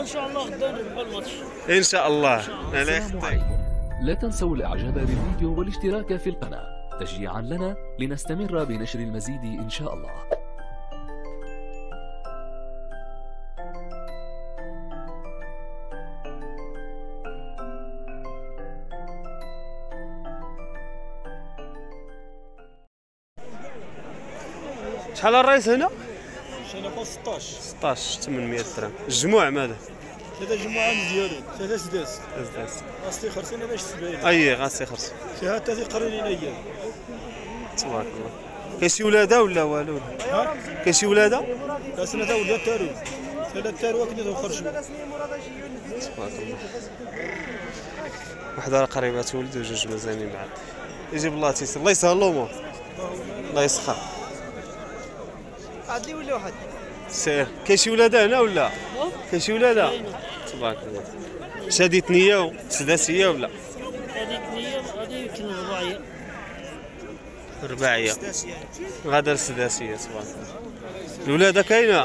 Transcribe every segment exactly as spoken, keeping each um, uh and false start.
شاء الله غدا نربحوا الماتش ان شاء الله. الله السلام يخطيك. عليكم. لا تنسوا الاعجاب بالفيديو والاشتراك في القناة تشجيعا لنا لنستمر بنشر المزيد ان شاء الله. شحال الرئيس هنا؟ شنو ستطاش ستطاش ثمنمية درهم. الجموع ماذا؟ ثلاثة جمعة مزيانين ثلاثة سداس أزداس. غاسلي خرسين باش سبعين اي غاسي خرس. فيها حتى في قرنين ايام. تبارك الله. كاين شي ولاده ولا والو؟ ها كاين شي ولاده؟ كاسنا تا ولاد تارو ثلاث تارو كنا خرجوا. تبارك الله. وحده راه قريبه تولد وجوج مازالين بعاد. يجيب الله تيسر. الله يسهل الامور. الله يسخر. عاد لي ولا واحد سير. كاين شي ولاده هنا ولا؟ كاين شي ولاده؟ تبارك الله. شادي ثنيه وسداسيه ولا؟ هذيك نية هذيك رباعية رباعيه. غادا السداسيه. تبارك الله. الولاده كاينه.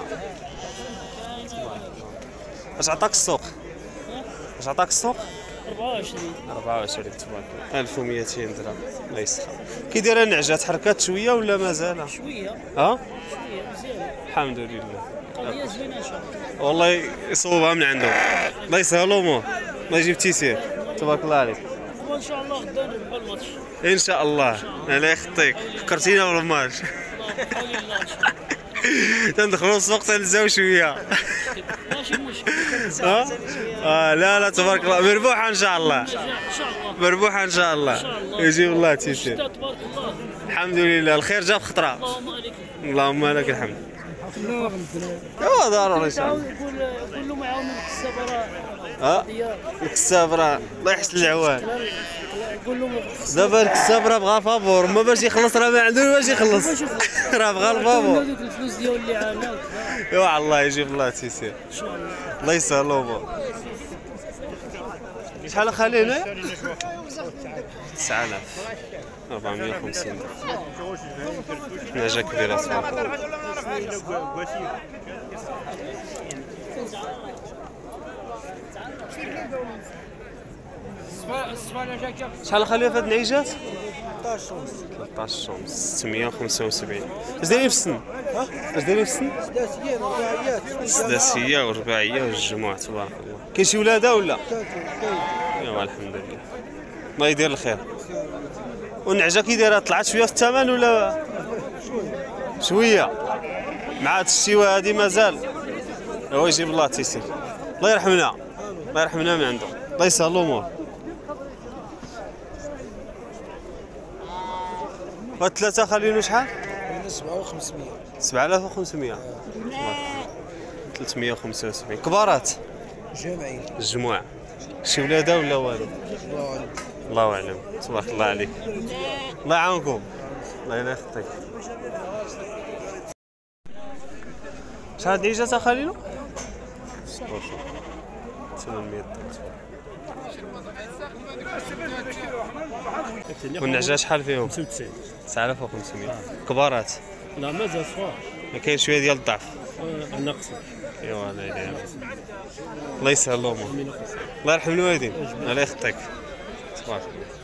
اش عطاك السوق؟ اش عطاك السوق؟ أربعة وعشرين أربعة وعشرين. تبارك الله. ألف ومئتين درهم. الله يسخر. كي دايره النعجه تحركات شويه ولا مازال؟ شوية ها؟ شوية مزيانة الحمد لله. قضية زوينة إن شاء الله. والله يصوبها من عنده. الله يسهل الامور. الله يجيب تيسير. تبارك الله عليك. وإن شاء الله غدا نربحوا الماتش. ان شاء الله. الله يخطيك. فكرتينا بالماتش. بحول الله إن شاء الله. تندخلوا السوق تنزاو شويه. ماشي مشكل ها؟ اه لا لا تبارك الله. مربوحه ان شاء الله. إن شاء الله مربوحه ان شاء الله. يجيب الله تيسير. تبارك الله. الحمد لله. الخير جا في خطره. اللهم عليك. اللهم لك الحمد. ايوا ضروري ان شاء الله. يقول يقول لهم يعاونوا الكساب راه ها؟ الكساب راه الله يحسن العوان. يقول لهم دابا الكساب راه بغا فابور، ما باش يخلص راه ما عنده باش يخلص. راه بغا الفابور. هذوك الفلوس ديال اللي عامل ايوا الله يجيب الله تيسير. ان شاء الله. الله يسهل الامور. شحال اخالي هنا؟ تسعة آلاف أربعمية وخمسين درهم. نجا كبيرة صراحة. شحال اخالي في هاد النعيجات؟ ثلاثطاش شمس ستمية وخمسة وسبعين. اش دايرين في السن؟ اش دايرين في السن؟ سداسية رباعيات السداسية والرباعية والجموع. تبارك الله. كاين شي ولادة ولا؟ ايوا الحمد لله. الله يدير الخير. والنعجة كي دايرة طلعت شوية في الثمن ولا؟ شوية. مع هاد الشتيوة هادي مازال. هو يجيب الله تيسير. الله يرحمنا. الله يرحمنا من عنده. الله يسهل الأمور. هاد الثلاثة خلينو شحال؟ سبعة وخمسمية سبعة آلاف وخمسمية. ثلاثمية وخمسة وسبعين. كبارات؟ جامعين الجموع. شي ولادة ولا والو؟ الله أعلم. تبارك الله عليك. الله يعاونكم. الله يخطيك. شحال هاد العيجات اخالينو؟ ثمنمية درهم. والنعجة شحال فيهم؟ خمسة وتسعين. تسعة آلاف وخمسمية. كبارات؟ لا مازال صغار ما كاين شوية ديال الضعف. ناقص. ايوا لا اله الا الله. الله يسهل الامور. الله يرحم الوالدين. الله يخطيك. تبارك الله.